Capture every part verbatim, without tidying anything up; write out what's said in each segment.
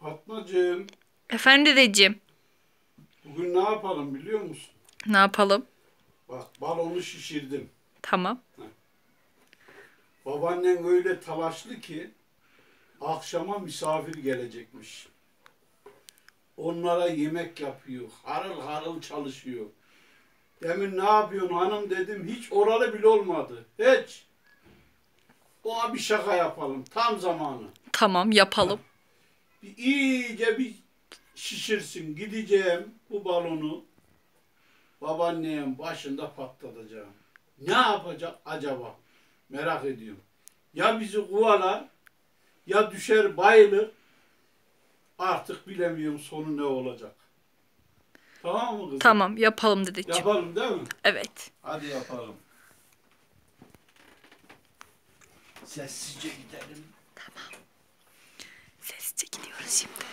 Fatmacığım, Efendim dedeciğim. bugün ne yapalım biliyor musun? Ne yapalım? Bak balonu şişirdim. Tamam. Babaannen öyle talaşlı ki akşama misafir gelecekmiş. Onlara yemek yapıyor. Harıl harıl çalışıyor. Demin ne yapıyorsun hanım dedim. Hiç oralı bile olmadı. Hiç. Ona bir şaka yapalım. Tam zamanı. Tamam yapalım. Bir iyice bir şişirsin. Gideceğim bu balonu babaannemin başında patlatacağım. Ne yapacak acaba? Merak ediyorum. Ya bizi kovalar ya düşer bayılır. Artık bilemiyorum sonu ne olacak. Tamam mı kızım? Tamam yapalım dedeciğim. Yapalım değil mi? Evet. Hadi yapalım. Sessizce gidelim. Sessizce gidiyoruz şimdi.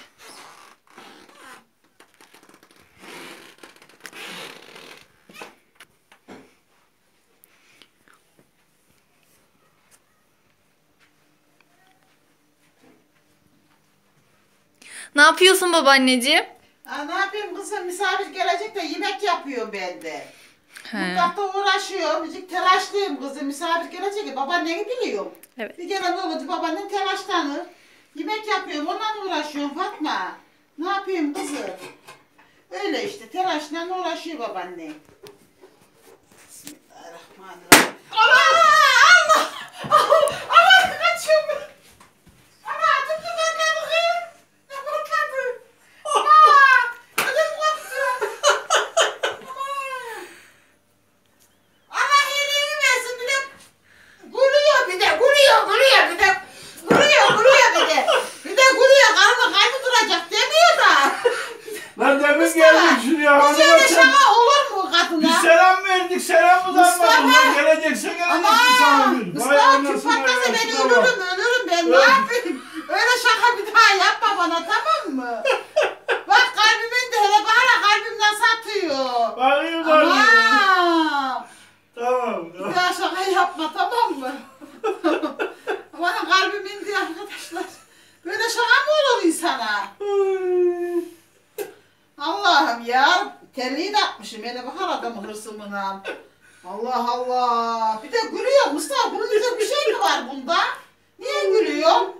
Ne yapıyorsun babaanneciğim? Aa, ne yapayım kızım, misafir gelecek de yemek yapıyorum ben de. He. Mutfakta uğraşıyorum. Müzik telaşlıyım kızım. Misafir gelecek ya, babaanneni biliyorum. Evet. Bir gelen olunca babaannen telaşlanır. Yemek yapıyorum, ondan uğraşıyorum Fatma. Ne yapayım kızım? Öyle işte, telaşla uğraşıyor babaanne. Bismillahirrahmanirrahim. Allah! Allah! Allah! Allah! Kaçıyorum. Allah! Tuttu patladı kız. Ne patladı? Allah! Ödüm koptu. Allah! Allah iyiliğini versin, bir de gülüyor, bir de gülüyor, gülüyor, bir de gülüyor, gülüyor, bir de bir de gülüyor, karnı kaynı duracak demiyor da. Lan demin Mustafa, geldik şuraya. hiç öyle şaka olur mu kadına? Bir selam verdik, selamımızı Mustafa! almadın. Lan gelecekse geleceksin sana bir. Mustafa kim patlarsa ben ölürüm, ölürüm ben, ne yapayım? Öyle şaka bir daha yapma bana, tamam mı? Bak kalbimin de hele bana kalbimden satıyor. Bakayım bakayım. Aman! Tamam. Bir daha şaka yapma, tamam mı? Bana kalbim indi arkadaşlar. Böyle şaka mı olur insana? Allah'ım ya. Terliği de atmışım. Hele bakar adamın hırsımına. Allah Allah. Bir de gülüyor Mustafa. Bunun güzel bir şey mi var bunda? Niye gülüyor?